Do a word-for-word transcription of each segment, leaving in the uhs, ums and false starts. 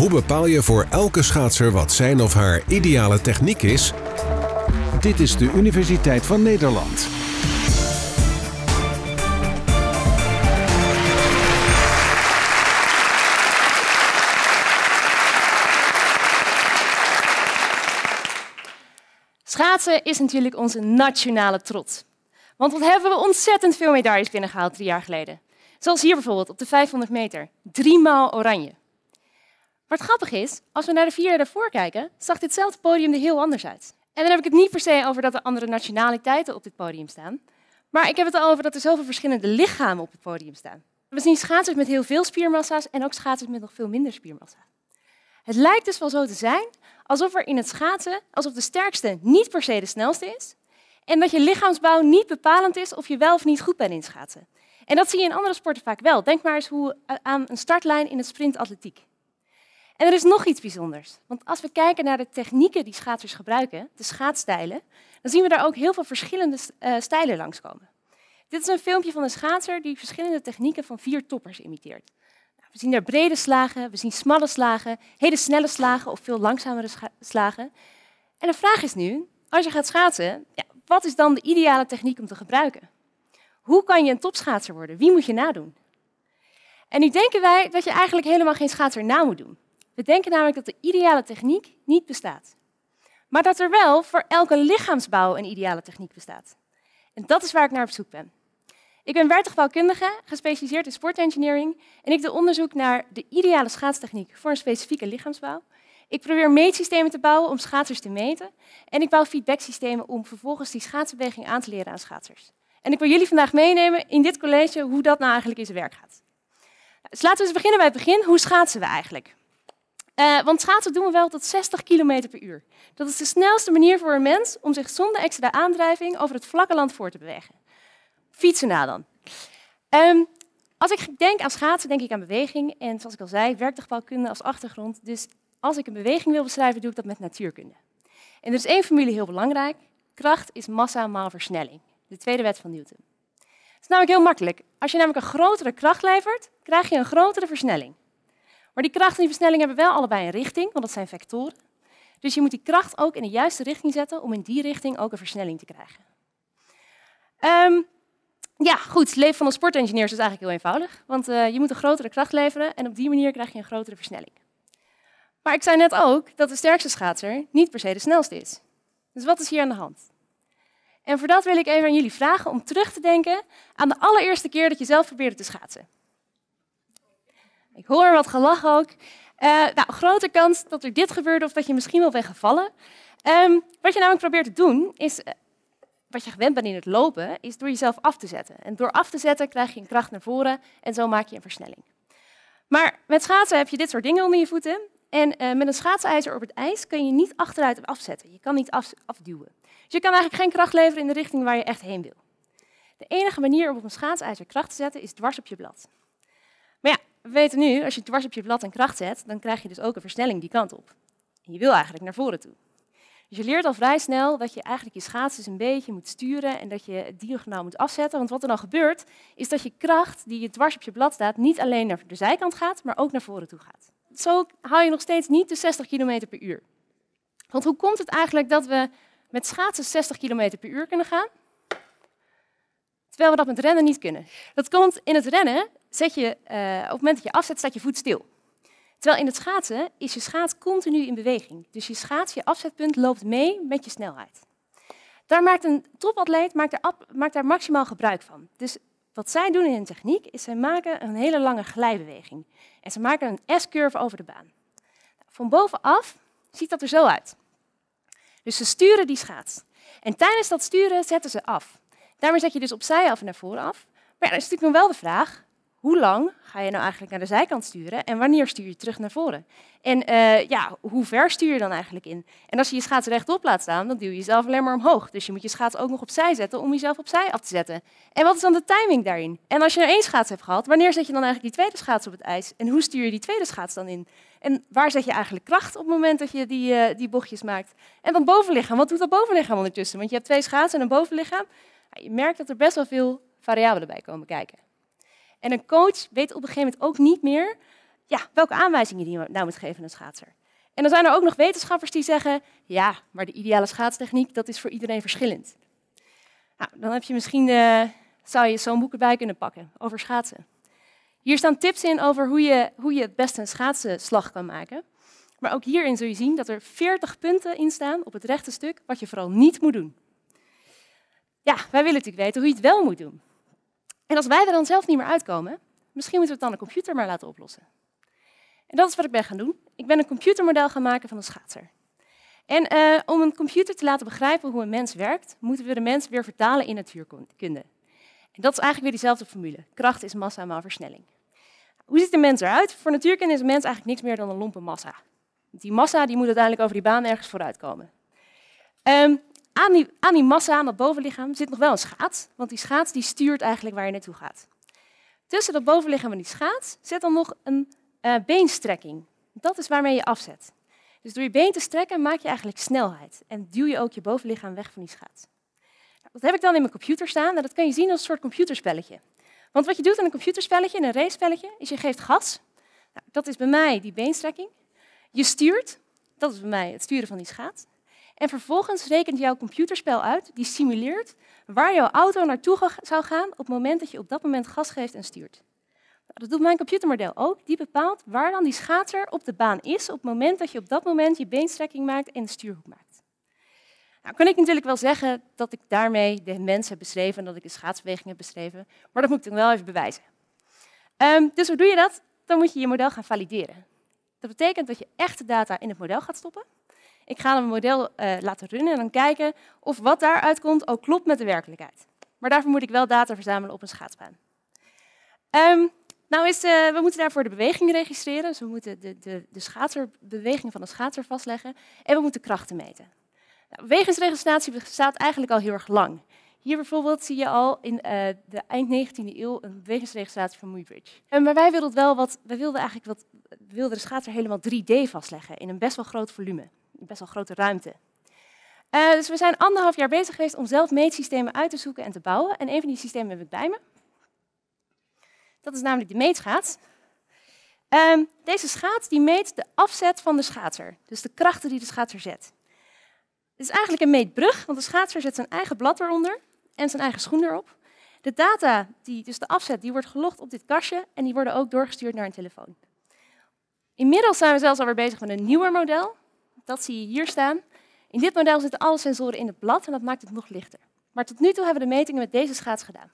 Hoe bepaal je voor elke schaatser wat zijn of haar ideale techniek is? Dit is de Universiteit van Nederland. Schaatsen is natuurlijk onze nationale trots. Want wat hebben we ontzettend veel medailles binnengehaald drie jaar geleden. Zoals hier bijvoorbeeld op de vijfhonderd meter. Driemaal oranje. Maar het grappige is, als we naar de vier jaar daarvoor kijken, zag ditzelfde podium er heel anders uit. En dan heb ik het niet per se over dat er andere nationaliteiten op dit podium staan. Maar ik heb het al over dat er zoveel verschillende lichamen op het podium staan. We zien schaatsers met heel veel spiermassa's en ook schaatsers met nog veel minder spiermassa. Het lijkt dus wel zo te zijn alsof er in het schaatsen, alsof de sterkste niet per se de snelste is. En dat je lichaamsbouw niet bepalend is of je wel of niet goed bent in het schaatsen. En dat zie je in andere sporten vaak wel. Denk maar eens hoe, aan een startlijn in het sprintatletiek. En er is nog iets bijzonders. Want als we kijken naar de technieken die schaatsers gebruiken, de schaatsstijlen, dan zien we daar ook heel veel verschillende uh, stijlen langskomen. Dit is een filmpje van een schaatser die verschillende technieken van vier toppers imiteert. Nou, we zien daar brede slagen, we zien smalle slagen, hele snelle slagen of veel langzamere slagen. En de vraag is nu, als je gaat schaatsen, ja, wat is dan de ideale techniek om te gebruiken? Hoe kan je een topschaatser worden? Wie moet je nadoen? En nu denken wij dat je eigenlijk helemaal geen schaatser na moet doen. We denken namelijk dat de ideale techniek niet bestaat. Maar dat er wel voor elke lichaamsbouw een ideale techniek bestaat. En dat is waar ik naar op zoek ben. Ik ben werktuigbouwkundige, gespecialiseerd in sportengineering. En ik doe onderzoek naar de ideale schaatstechniek voor een specifieke lichaamsbouw. Ik probeer meetsystemen te bouwen om schaatsers te meten. En ik bouw feedbacksystemen om vervolgens die schaatsbeweging aan te leren aan schaatsers. En ik wil jullie vandaag meenemen in dit college hoe dat nou eigenlijk in zijn werk gaat. Dus laten we eens beginnen bij het begin. Hoe schaatsen we eigenlijk? Uh, want schaatsen doen we wel tot zestig kilometer per uur. Dat is de snelste manier voor een mens om zich zonder extra aandrijving over het vlakke land voor te bewegen. Fietsen na dan. Um, als ik denk aan schaatsen, denk ik aan beweging. En zoals ik al zei, werktuigbouwkunde als achtergrond. Dus als ik een beweging wil beschrijven, doe ik dat met natuurkunde. En er is één formule heel belangrijk. Kracht is massa maal versnelling. De tweede wet van Newton. Het is namelijk heel makkelijk. Als je namelijk een grotere kracht levert, krijg je een grotere versnelling. Maar die kracht en die versnelling hebben wel allebei een richting, want dat zijn vectoren. Dus je moet die kracht ook in de juiste richting zetten om in die richting ook een versnelling te krijgen. Um, ja, goed. Het leven van een sportengineer is eigenlijk heel eenvoudig. Want uh, je moet een grotere kracht leveren en op die manier krijg je een grotere versnelling. Maar ik zei net ook dat de sterkste schaatser niet per se de snelste is. Dus wat is hier aan de hand? En voor dat wil ik even aan jullie vragen om terug te denken aan de allereerste keer dat je zelf probeerde te schaatsen. Ik hoor wat gelach ook. Uh, nou, grote kans dat er dit gebeurde of dat je misschien wel bent gevallen. Um, wat je namelijk probeert te doen, is, uh, wat je gewend bent in het lopen, is door jezelf af te zetten. En door af te zetten krijg je een kracht naar voren en zo maak je een versnelling. Maar met schaatsen heb je dit soort dingen onder je voeten. En uh, met een schaatsijzer op het ijs kun je niet achteruit afzetten. Je kan niet af, afduwen. Dus je kan eigenlijk geen kracht leveren in de richting waar je echt heen wil. De enige manier om op een schaatsijzer kracht te zetten is dwars op je blad. Maar ja, we weten nu, als je dwars op je blad een kracht zet, dan krijg je dus ook een versnelling die kant op. En je wil eigenlijk naar voren toe. Dus je leert al vrij snel dat je eigenlijk je schaats dus een beetje moet sturen en dat je het diagonaal moet afzetten. Want wat er dan gebeurt, is dat je kracht die je dwars op je blad staat, niet alleen naar de zijkant gaat, maar ook naar voren toe gaat. Zo haal je nog steeds niet de zestig kilometer per uur. Want hoe komt het eigenlijk dat we met schaatsen zestig kilometer per uur kunnen gaan, terwijl we dat met rennen niet kunnen? Dat komt in het rennen, zet je, uh, op het moment dat je afzet, staat je voet stil. Terwijl in het schaatsen is je schaats continu in beweging. Dus je schaats, je afzetpunt, loopt mee met je snelheid. Daar maakt een topatleet maakt daar, maakt daar maximaal gebruik van. Dus wat zij doen in hun techniek, is zij maken een hele lange glijbeweging. En ze maken een S-curve over de baan. Van bovenaf ziet dat er zo uit. Dus ze sturen die schaats. En tijdens dat sturen zetten ze af. Daarmee zet je dus opzij af en naar voren af. Maar ja, dan is natuurlijk nog wel de vraag, hoe lang ga je nou eigenlijk naar de zijkant sturen en wanneer stuur je terug naar voren? En uh, ja, hoe ver stuur je dan eigenlijk in? En als je je schaats rechtop laat staan, dan duw je jezelf alleen maar omhoog. Dus je moet je schaats ook nog opzij zetten om jezelf opzij af te zetten. En wat is dan de timing daarin? En als je er één schaats hebt gehad, wanneer zet je dan eigenlijk die tweede schaats op het ijs? En hoe stuur je die tweede schaats dan in? En waar zet je eigenlijk kracht op het moment dat je die, uh, die bochtjes maakt? En dan bovenlichaam. Wat doet dat bovenlichaam ondertussen? Want je hebt twee schaatsen en een bovenlichaam. Je merkt dat er best wel veel variabelen bij komen kijken. En een coach weet op een gegeven moment ook niet meer, ja, welke aanwijzingen die je nou moet geven aan een schaatser. En dan zijn er ook nog wetenschappers die zeggen, ja, maar de ideale schaatstechniek, dat is voor iedereen verschillend. Nou, dan heb je misschien, uh, zou je zo'n boek erbij kunnen pakken over schaatsen. Hier staan tips in over hoe je, hoe je het beste een schaatsenslag kan maken. Maar ook hierin zul je zien dat er veertig punten in staan op het rechte stuk, wat je vooral niet moet doen. Ja, wij willen natuurlijk weten hoe je het wel moet doen. En als wij er dan zelf niet meer uitkomen, misschien moeten we het dan een computer maar laten oplossen. En dat is wat ik ben gaan doen. Ik ben een computermodel gaan maken van een schaatser. En uh, om een computer te laten begrijpen hoe een mens werkt, moeten we de mens weer vertalen in natuurkunde. En dat is eigenlijk weer diezelfde formule. Kracht is massa maal versnelling. Hoe ziet de mens eruit? Voor natuurkunde is een mens eigenlijk niks meer dan een lompe massa. Die massa die moet uiteindelijk over die baan ergens vooruit komen. Um, aan, die, aan die massa, aan dat bovenlichaam, zit nog wel een schaats. Want die schaats die stuurt eigenlijk waar je naartoe gaat. Tussen dat bovenlichaam en die schaats zit dan nog een uh, beenstrekking. Dat is waarmee je afzet. Dus door je been te strekken maak je eigenlijk snelheid. En duw je ook je bovenlichaam weg van die schaats. Nou, dat heb ik dan in mijn computer staan. En dat kan je zien als een soort computerspelletje. Want wat je doet in een computerspelletje, in een racespelletje, is je geeft gas. Nou, dat is bij mij die beenstrekking. Je stuurt, dat is bij mij het sturen van die schaats. En vervolgens rekent jouw computerspel uit, die simuleert waar jouw auto naartoe zou gaan op het moment dat je op dat moment gas geeft en stuurt. Dat doet mijn computermodel ook. Die bepaalt waar dan die schaatser op de baan is op het moment dat je op dat moment je beenstrekking maakt en de stuurhoek maakt. Nou kan ik natuurlijk wel zeggen dat ik daarmee de mens heb beschreven en dat ik de schaatsbeweging heb beschreven, maar dat moet ik dan wel even bewijzen. Um, dus hoe doe je dat? Dan moet je je model gaan valideren. Dat betekent dat je echte data in het model gaat stoppen. Ik ga een model uh, laten runnen en dan kijken of wat daaruit komt ook klopt met de werkelijkheid. Maar daarvoor moet ik wel data verzamelen op een schaatsbaan. Um, nou is, uh, we moeten daarvoor de beweging registreren. Dus we moeten de, de, de schaatserbeweging van de schaatser vastleggen. En we moeten krachten meten. Nou, bewegingsregistratie bestaat eigenlijk al heel erg lang. Hier bijvoorbeeld zie je al in uh, de eind negentiende eeuw een bewegingsregistratie van Muybridge. Uh, maar wij wilden het wel wat, wij wilden eigenlijk wat, we wilden de schaatser helemaal drie D vastleggen in een best wel groot volume, een best wel grote ruimte. Uh, dus we zijn anderhalf jaar bezig geweest om zelf meetsystemen uit te zoeken en te bouwen. En een van die systemen heb ik bij me. Dat is namelijk de meetschaats. Um, deze schaats die meet de afzet van de schaatser, dus de krachten die de schaatser zet. Het is eigenlijk een meetbrug, want de schaatser zet zijn eigen blad eronder en zijn eigen schoen erop. De data, die, dus de afzet, die wordt gelogd op dit kastje en die worden ook doorgestuurd naar een telefoon. Inmiddels zijn we zelfs alweer bezig met een nieuwer model. Dat zie je hier staan. In dit model zitten alle sensoren in het blad en dat maakt het nog lichter. Maar tot nu toe hebben we de metingen met deze schaats gedaan.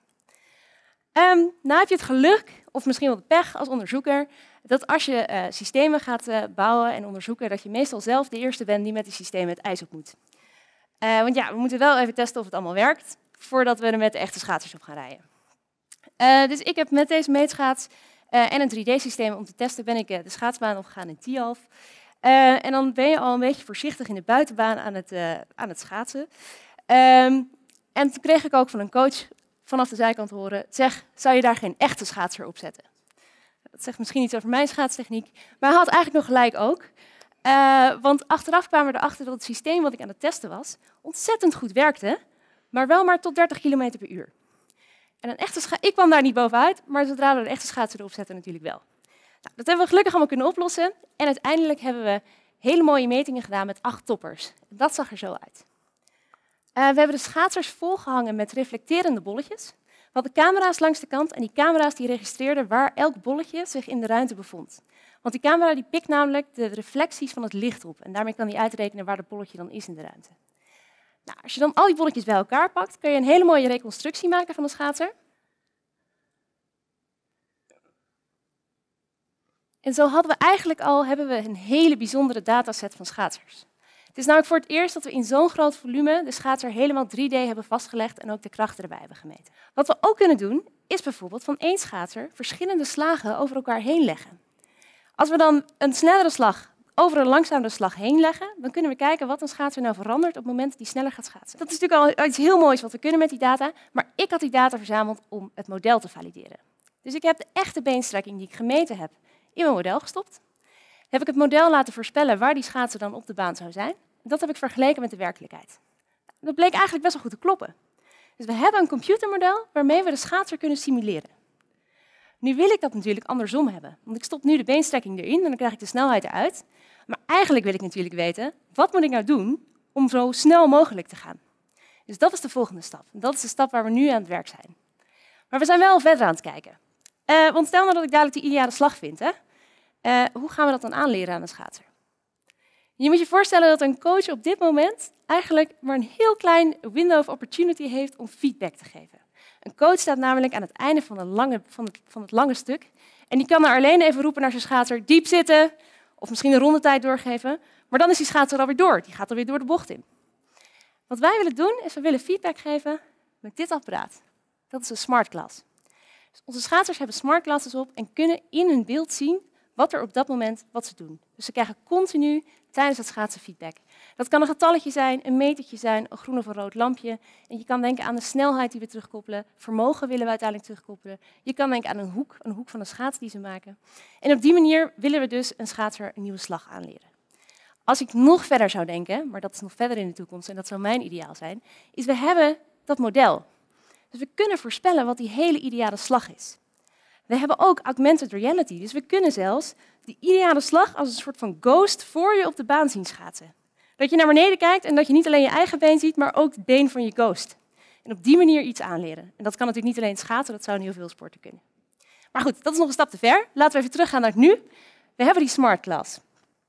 Um, nou heb je het geluk, of misschien wel de pech als onderzoeker, dat als je uh, systemen gaat uh, bouwen en onderzoeken, dat je meestal zelf de eerste bent die met die systemen het ijs op moet. Uh, want ja, we moeten wel even testen of het allemaal werkt, voordat we er met de echte schaatsers op gaan rijden. Uh, dus ik heb met deze meetschaats uh, en een drie D-systeem om te testen, ben ik uh, de schaatsbaan opgegaan in Tialf. Uh, en dan ben je al een beetje voorzichtig in de buitenbaan aan het, uh, aan het schaatsen. Um, en toen kreeg ik ook van een coach vanaf de zijkant horen, zeg, zou je daar geen echte schaatser op zetten? Dat zegt misschien iets over mijn schaatstechniek, maar hij had eigenlijk nog gelijk ook. Uh, want achteraf kwamen we erachter dat het systeem wat ik aan het testen was, ontzettend goed werkte, maar wel maar tot dertig kilometer per uur. En een echte scha- ik kwam daar niet bovenuit, maar zodra we de echte schaatser erop zetten natuurlijk wel. Nou, dat hebben we gelukkig allemaal kunnen oplossen en uiteindelijk hebben we hele mooie metingen gedaan met acht toppers. Dat zag er zo uit. Uh, we hebben de schaatsers volgehangen met reflecterende bolletjes. We hadden camera's langs de kant en die camera's die registreerden waar elk bolletje zich in de ruimte bevond. Want die camera die pikt namelijk de reflecties van het licht op en daarmee kan die uitrekenen waar het bolletje dan is in de ruimte. Nou, als je dan al die bolletjes bij elkaar pakt, kun je een hele mooie reconstructie maken van de schaatser. En zo hadden we eigenlijk al hebben we een hele bijzondere dataset van schaatsers. Het is namelijk voor het eerst dat we in zo'n groot volume de schaatser helemaal drie D hebben vastgelegd en ook de krachten erbij hebben gemeten. Wat we ook kunnen doen, is bijvoorbeeld van één schaatser verschillende slagen over elkaar heen leggen. Als we dan een snellere slag over een langzamere slag heen leggen, dan kunnen we kijken wat een schaatser nou verandert op het moment dat hij sneller gaat schaatsen. Dat is natuurlijk al iets heel moois wat we kunnen met die data, maar ik had die data verzameld om het model te valideren. Dus ik heb de echte beenstrekking die ik gemeten heb in mijn model gestopt. Heb ik het model laten voorspellen waar die schaatser dan op de baan zou zijn. Dat heb ik vergeleken met de werkelijkheid. Dat bleek eigenlijk best wel goed te kloppen. Dus we hebben een computermodel waarmee we de schaatser kunnen simuleren. Nu wil ik dat natuurlijk andersom hebben. Want ik stop nu de beenstrekking erin en dan krijg ik de snelheid eruit. Maar eigenlijk wil ik natuurlijk weten, wat moet ik nou doen om zo snel mogelijk te gaan? Dus dat is de volgende stap. Dat is de stap waar we nu aan het werk zijn. Maar we zijn wel verder aan het kijken. Uh, want stel nou dat ik dadelijk die ideale slag vind. Hè? Uh, hoe gaan we dat dan aanleren aan een schaatser? Je moet je voorstellen dat een coach op dit moment eigenlijk maar een heel klein window of opportunity heeft om feedback te geven. Een coach staat namelijk aan het einde van, een lange, van, het, van het lange stuk. En die kan er alleen even roepen naar zijn schaatser, diep zitten. Of misschien een rondetijd doorgeven. Maar dan is die schaatser alweer door. Die gaat alweer door de bocht in. Wat wij willen doen, is we willen feedback geven met dit apparaat. Dat is een smart glass. Dus onze schaatsers hebben smart glasses op en kunnen in hun beeld zien wat er op dat moment wat ze doen. Dus ze krijgen continu tijdens het schaatsen feedback. Dat kan een getalletje zijn, een metertje zijn, een groen of een rood lampje. En je kan denken aan de snelheid die we terugkoppelen. Vermogen willen we uiteindelijk terugkoppelen. Je kan denken aan een hoek, een hoek van een schaats die ze maken. En op die manier willen we dus een schaatser een nieuwe slag aanleren. Als ik nog verder zou denken, maar dat is nog verder in de toekomst en dat zou mijn ideaal zijn, is we hebben dat model. Dus we kunnen voorspellen wat die hele ideale slag is. We hebben ook augmented reality, dus we kunnen zelfs die ideale slag als een soort van ghost voor je op de baan zien schaatsen. Dat je naar beneden kijkt en dat je niet alleen je eigen been ziet, maar ook het been van je ghost. En op die manier iets aanleren. En dat kan natuurlijk niet alleen schaatsen, dat zou in heel veel sporten kunnen. Maar goed, dat is nog een stap te ver. Laten we even teruggaan naar het nu. We hebben die smart glass.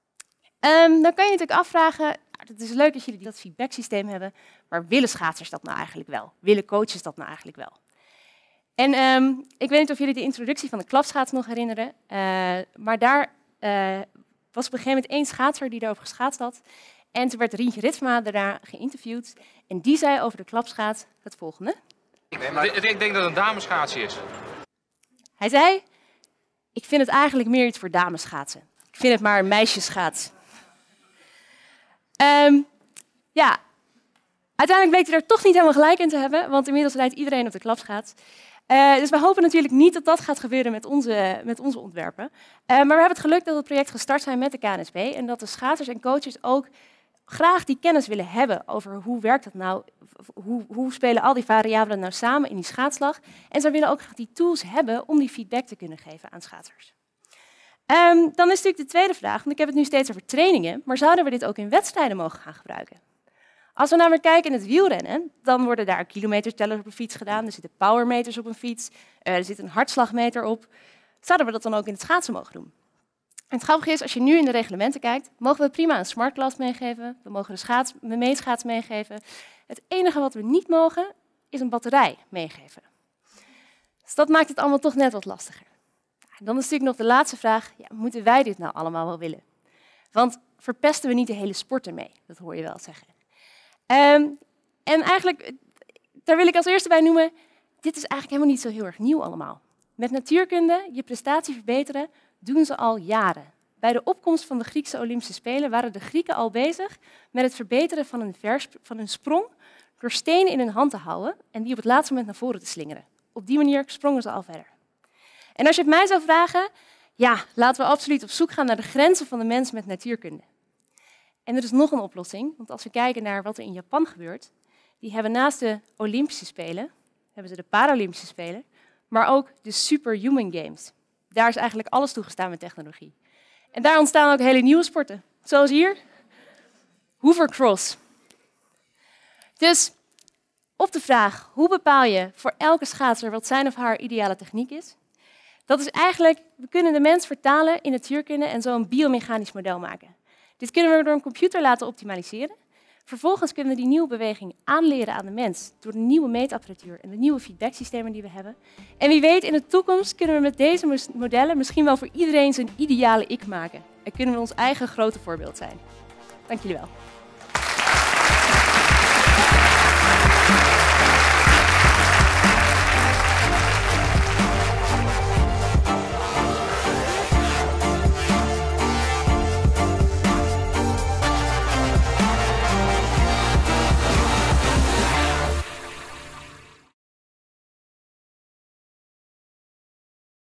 Um, dan kan je natuurlijk afvragen, het is leuk dat jullie dat feedbacksysteem hebben, maar willen schaatsers dat nou eigenlijk wel? Willen coaches dat nou eigenlijk wel? En um, ik weet niet of jullie de introductie van de klapschaats nog herinneren, uh, maar daar uh, was op een gegeven moment één schaatser die daarover geschaatst had. En toen werd Rientje Ritsma daarna geïnterviewd en die zei over de klapschaats het volgende. Nee, maar ik denk dat het een damesschaatsje is. Hij zei, ik vind het eigenlijk meer iets voor damesschaatsen. Ik vind het maar een meisjesschaats. Um, ja, uiteindelijk bleek hij er toch niet helemaal gelijk in te hebben, want inmiddels rijdt iedereen op de klapschaats. Uh, dus we hopen natuurlijk niet dat dat gaat gebeuren met onze, met onze ontwerpen. Uh, maar we hebben het geluk dat het project gestart zijn met de K N S B en dat de schaatsers en coaches ook graag die kennis willen hebben over hoe werkt dat nou, hoe, hoe spelen al die variabelen nou samen in die schaatslag. En zij willen ook graag die tools hebben om die feedback te kunnen geven aan schaatsers. Um, dan is natuurlijk de tweede vraag, want ik heb het nu steeds over trainingen, maar zouden we dit ook in wedstrijden mogen gaan gebruiken? Als we namelijk kijken in het wielrennen, dan worden daar kilometertellers op een fiets gedaan, er zitten powermeters op een fiets, uh, er zit een hartslagmeter op. Zouden we dat dan ook in het schaatsen mogen doen? En het grappige is, als je nu in de reglementen kijkt, mogen we prima een smart glass meegeven, we mogen de, schaats, de meetschaats meegeven. Het enige wat we niet mogen, is een batterij meegeven. Dus dat maakt het allemaal toch net wat lastiger. En dan is natuurlijk nog de laatste vraag, ja, moeten wij dit nou allemaal wel willen? Want verpesten we niet de hele sport ermee? Dat hoor je wel zeggen. Um, en eigenlijk, daar wil ik als eerste bij noemen, dit is eigenlijk helemaal niet zo heel erg nieuw allemaal. Met natuurkunde, je prestatie verbeteren, doen ze al jaren. Bij de opkomst van de Griekse Olympische Spelen waren de Grieken al bezig met het verbeteren van hun, versp- van hun sprong door stenen in hun hand te houden en die op het laatste moment naar voren te slingeren. Op die manier sprongen ze al verder. En als je het mij zou vragen, ja, laten we absoluut op zoek gaan naar de grenzen van de mens met natuurkunde. En er is nog een oplossing, want als we kijken naar wat er in Japan gebeurt, die hebben naast de Olympische Spelen, hebben ze de Paralympische Spelen, maar ook de Superhuman Games. Daar is eigenlijk alles toegestaan met technologie. En daar ontstaan ook hele nieuwe sporten, zoals hier, hovercross. Dus op de vraag, hoe bepaal je voor elke schaatser wat zijn of haar ideale techniek is? Dat is eigenlijk, we kunnen de mens vertalen in natuurkunde en zo een biomechanisch model maken. Dit kunnen we door een computer laten optimaliseren. Vervolgens kunnen we die nieuwe beweging aanleren aan de mens door de nieuwe meetapparatuur en de nieuwe feedbacksystemen die we hebben. En wie weet, in de toekomst kunnen we met deze modellen misschien wel voor iedereen zijn ideale ik maken. En kunnen we ons eigen grote voorbeeld zijn. Dank jullie wel.